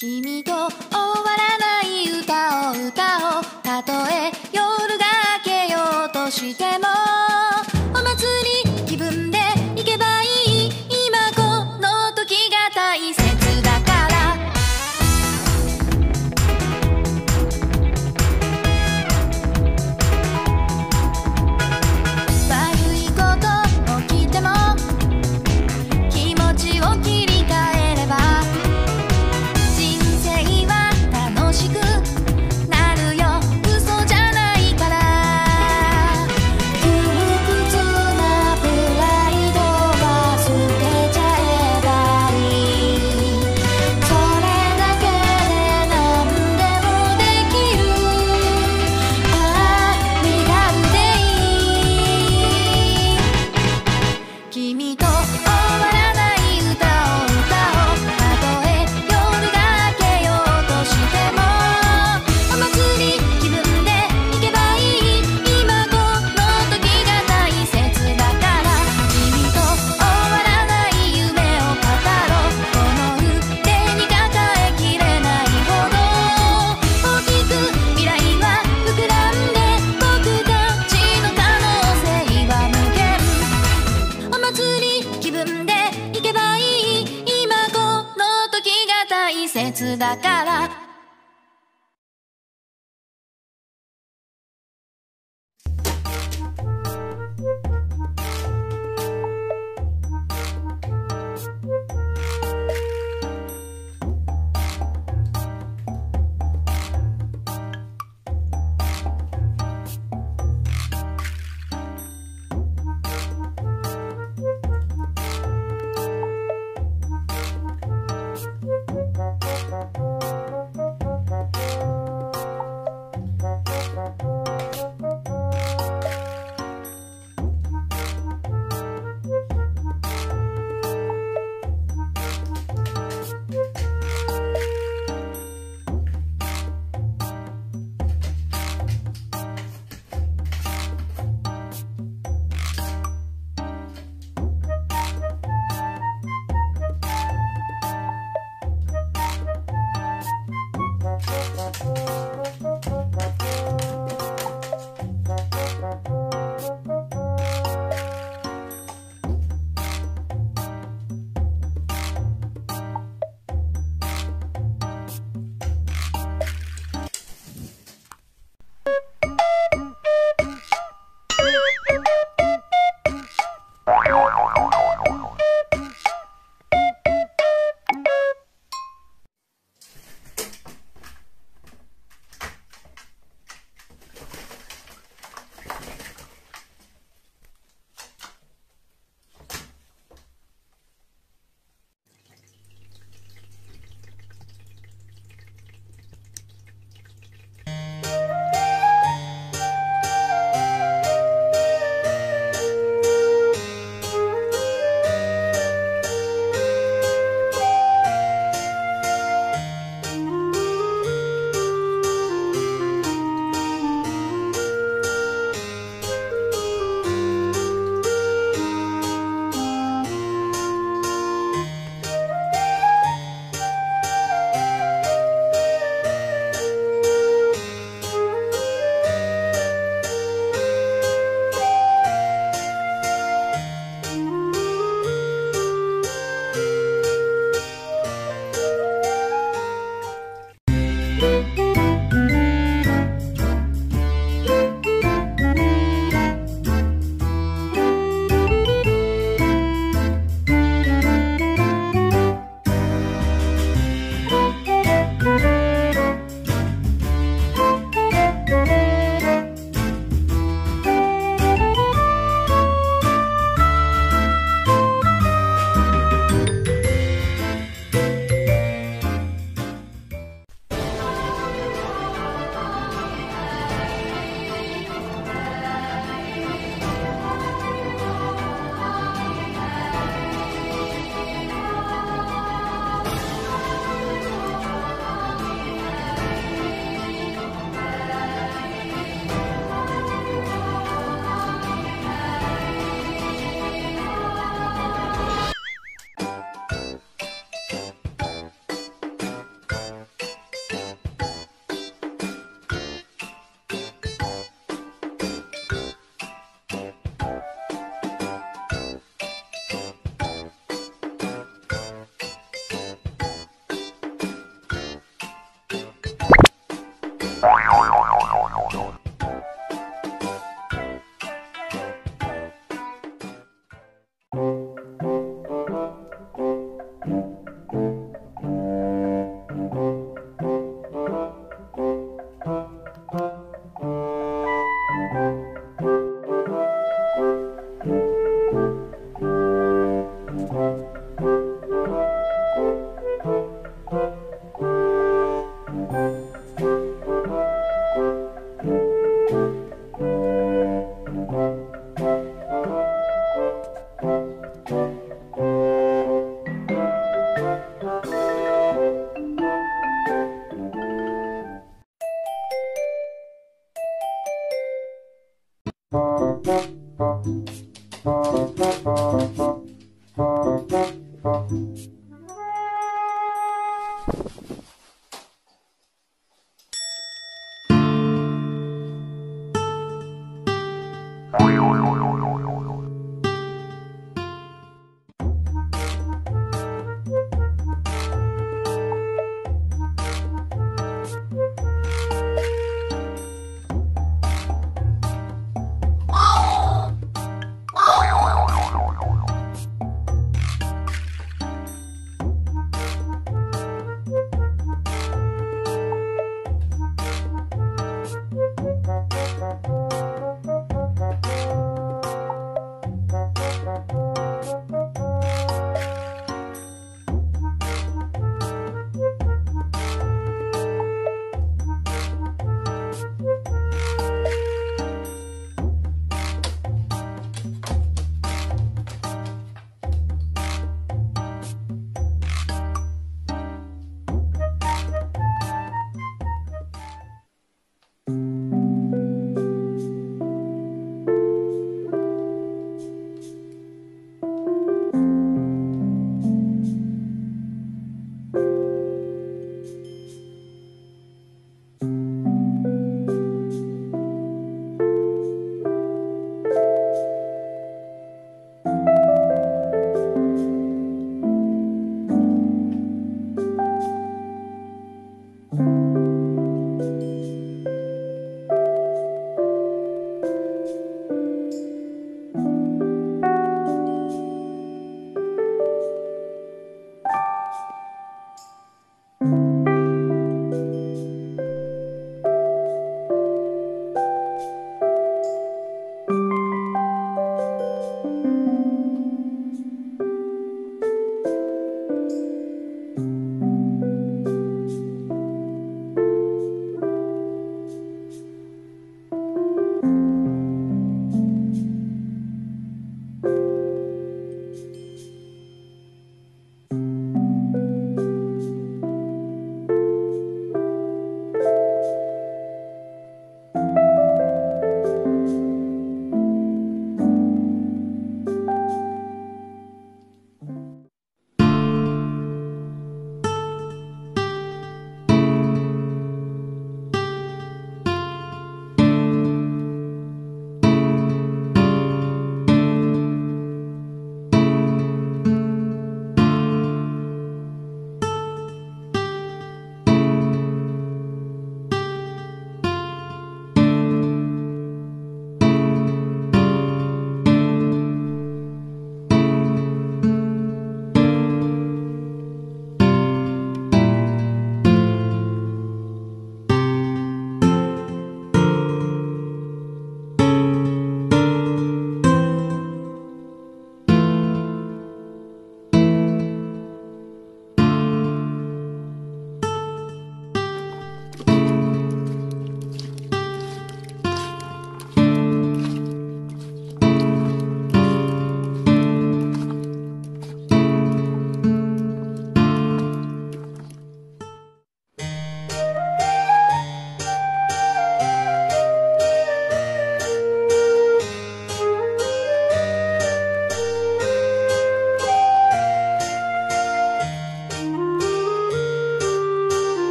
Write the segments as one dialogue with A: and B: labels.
A: 君と終わらない歌を歌おう。たとえ夜が明けようとしてもお祭り気分で行けばいい。今この時が大切だから。悪いこと起きても気持ちを切り替えれば人生は楽しくなるよ。嘘じゃないから。窮屈なプライドは捨てちゃえばいい。それだけで何でもできる。ああ、身軽でいい。君と終わらない歌を歌おう。たとえ夜が明けようとしてもお祭り気分で行けばいい。今この時が大切だから。君と終わらない夢を語ろう。この腕に抱えきれないほど大きく未来は膨らんで僕たちの可能性は無限。お祭り気分で行けばいい。今この時が大切だから。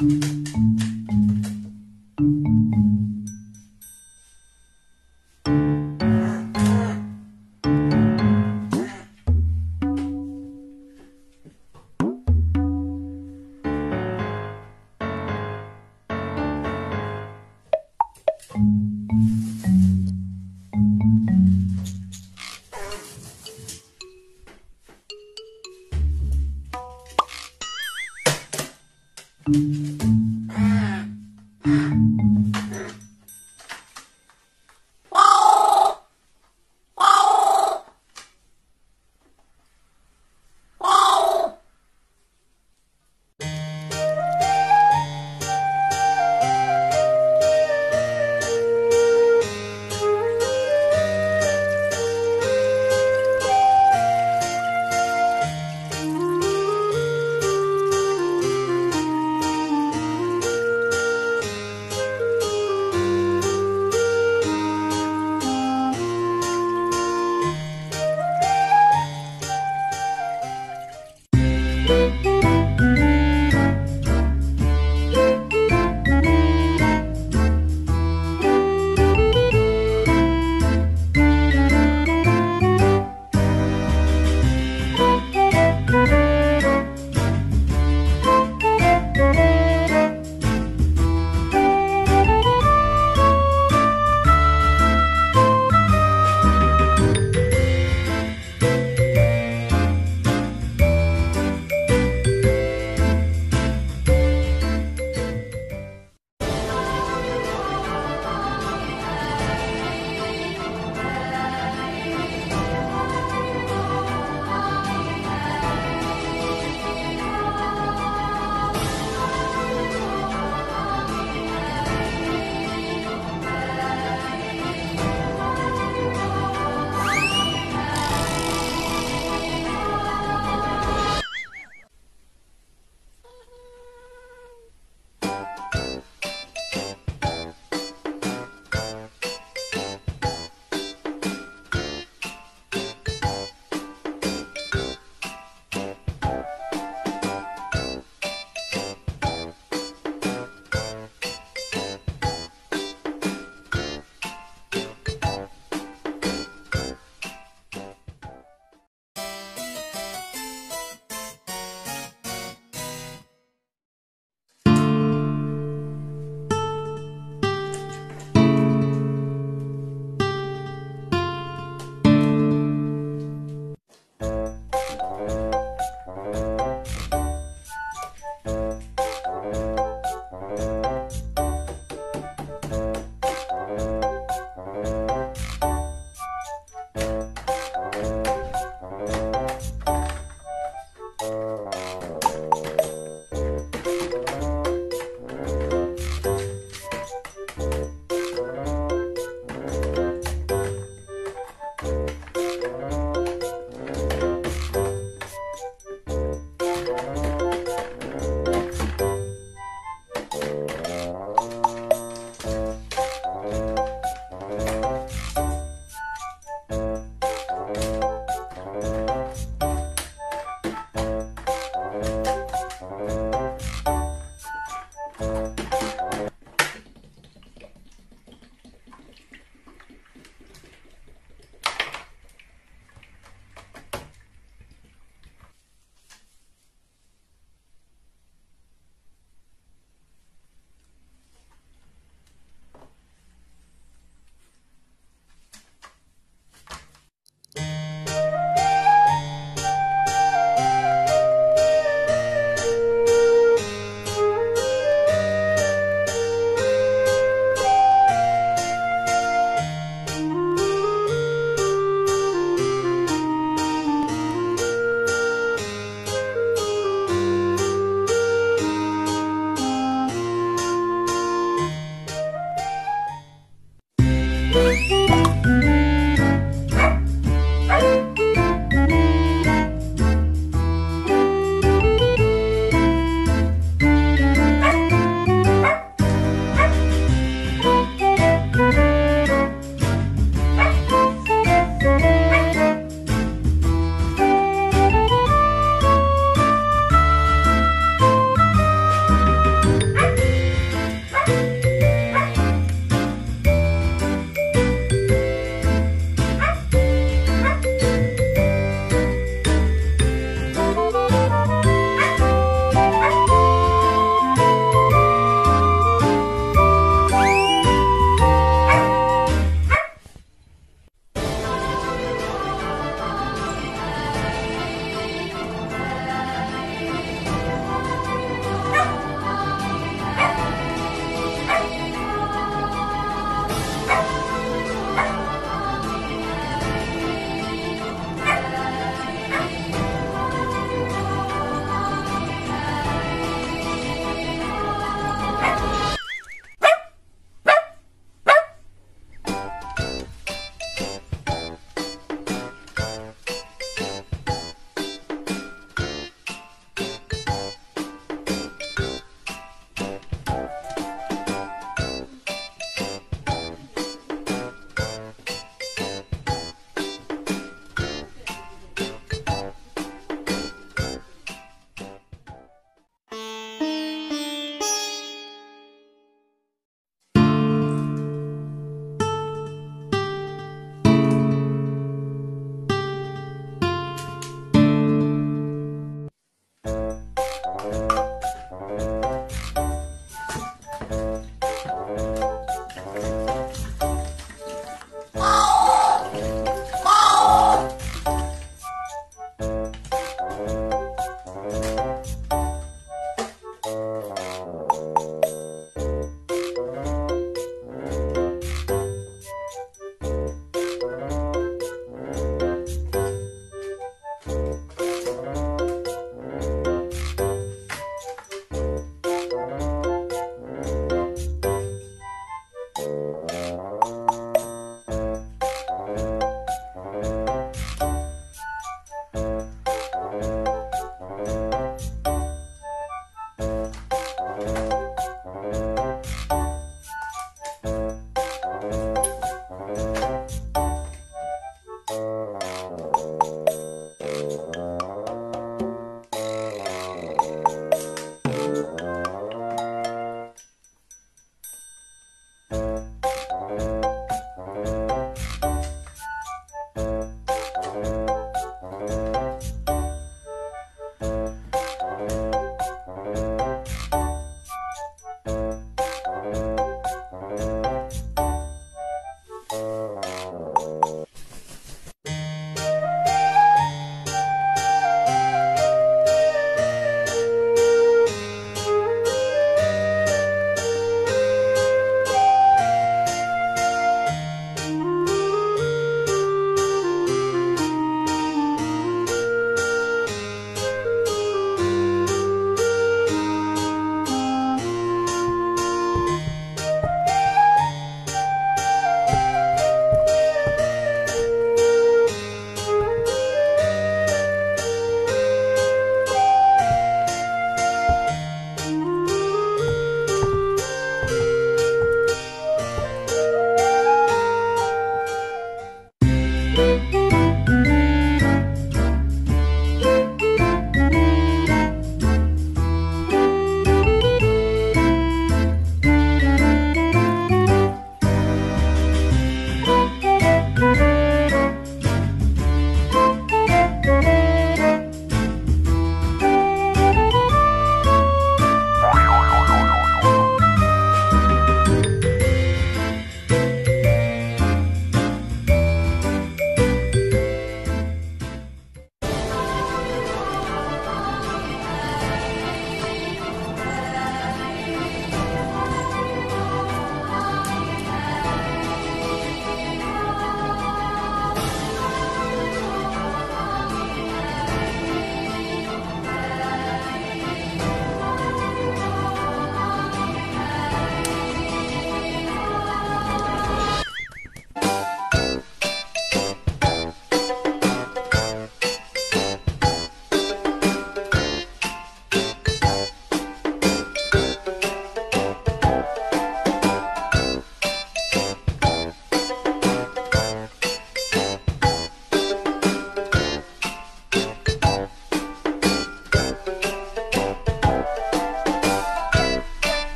A: 「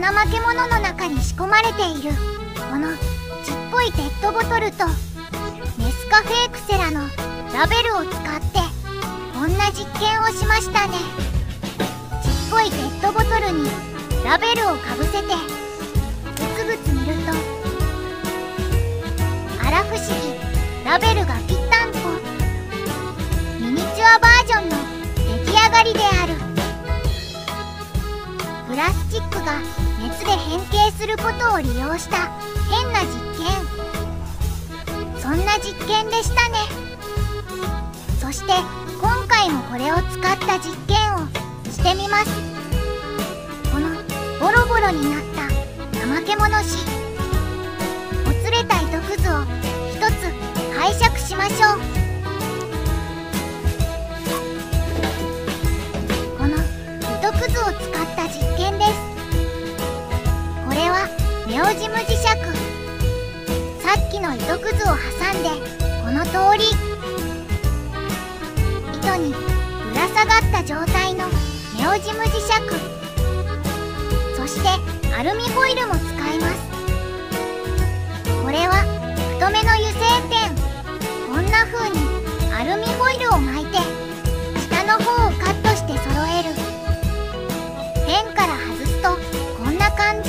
B: 怠け者の中に仕込まれているこのちっこいペットボトルとネスカフェークセラのラベルを使ってこんな実験をしましたね。ちっこいペットボトルにラベルをかぶせてブツブツ見ると、あら不思議、ラベルがぴったんこ。ミニチュアバージョンの出来上がりである。プラスチックが熱で変形することを利用した変な実験。そんな実験でしたね。そして今回もこれを使った実験をしてみます。このボロボロになった怠け者紙、ほつれた糸くずを一つ拝借しましょう。この糸くずを使った実験です。これはネオジム磁石。さっきの糸くずを挟んでこの通り、糸にぶら下がった状態のネオジム磁石、そしてアルミホイルも使います。これは太めの油性ペン。こんな風にアルミホイルを巻いて下の方をカットして揃える。ペンから外すとこんな感じ。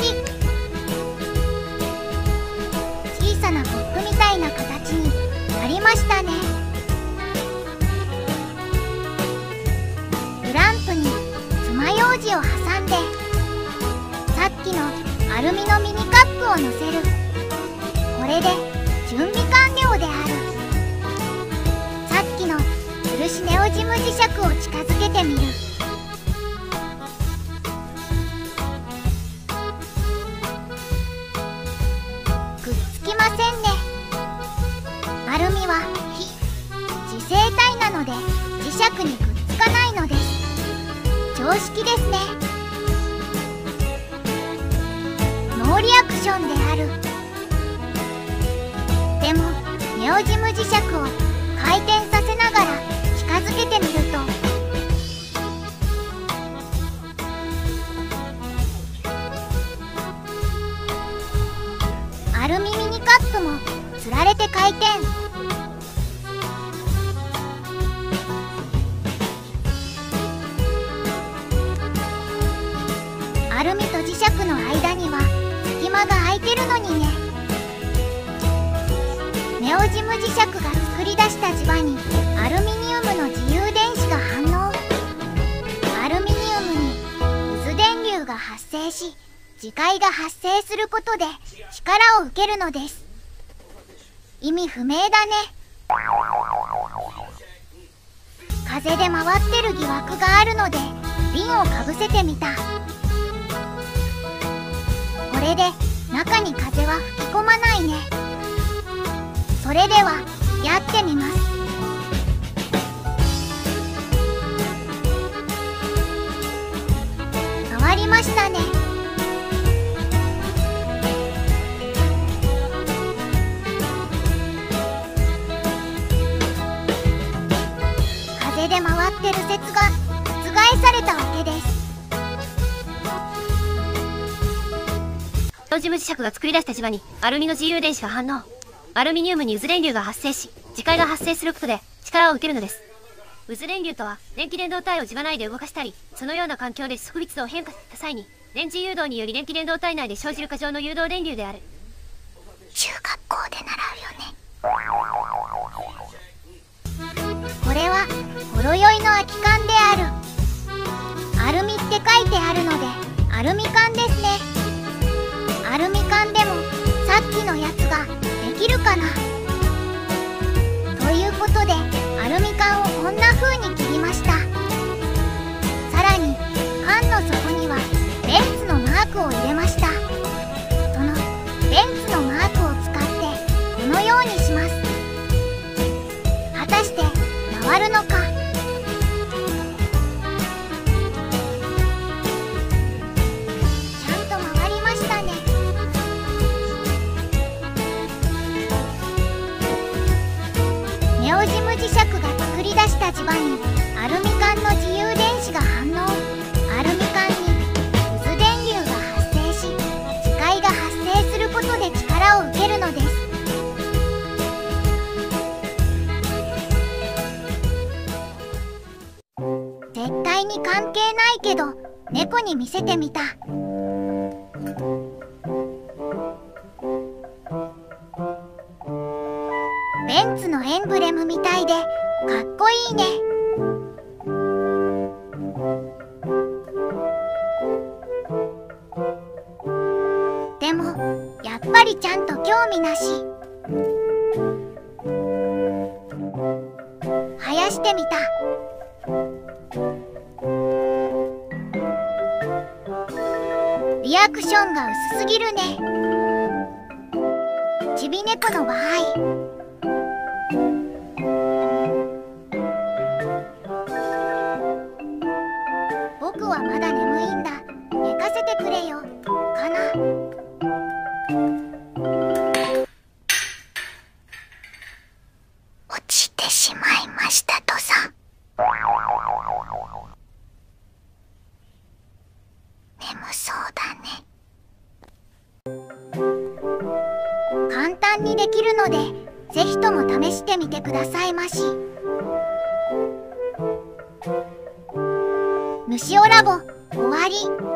B: 小さなコップみたいな形になりましたね。グランプに爪楊枝を挟んでさっきのアルミのミニカップをのせる。これで準備完了である。さっきのつるしネオジム磁石を近づけてみる。くっつきませんね。アルミは非磁性体なので磁石にくっつかないのです。常識ですね。ノーリアクションである。でもネオジム磁石を回転させながら近づけてみると、アルミミニカップもつられて回転。アルミと磁石の間には隙間が空いてるのにね。ネオジム磁石が作り出した磁場にアルミニウムの自由電子が反応。アルミニウムに渦電流が発生し、磁界が発生することで力を受けるのです。意味不明だね。風で回ってる疑惑があるので瓶をかぶせてみた。これで中に風は吹き込まないね。それではやってみます。変わりましたね。風で回ってる説が覆されたわけです。
C: ネオジム磁石が作り出した磁場にアルミの自由電子が反応。アルミニウムに渦電流が発生し、磁界が発生することで力を受けるのです。渦電流とは電気伝導体を磁場内で動かしたり、そのような環境で速密度を変化させた際に電磁誘導により電気伝導体内で生じる過剰の誘導電流である。
B: 中学校で習うよね。これはほろ酔いの空き缶である。アルミって書いてあるのでアルミ缶ですね。アルミ缶でもさっきのやつができるかな。ということでアルミ缶をこんな風に切りました。さらに缶の底にはベンツのマークを入れました。そのベンツのマークを使ってこのようにします。果たして回るのか。ネオジム磁石が作り出した磁場にアルミ缶の自由電子が反応。アルミ缶に渦電流が発生し、 絶対に関係ないけど猫に見せてみた。ベンツのエンブレムみたいでかっこいいね。でもやっぱりちゃんと興味なし。生やしてみた。リアクションが薄すぎるね。ちび猫の場合、僕はまだ眠いんだ、寝かせてくれよ、かな。落ちてしまいましたとさ。眠そうだね。簡単にできるのでぜひとも試してみてくださいまし。ぬしおラボ終わり。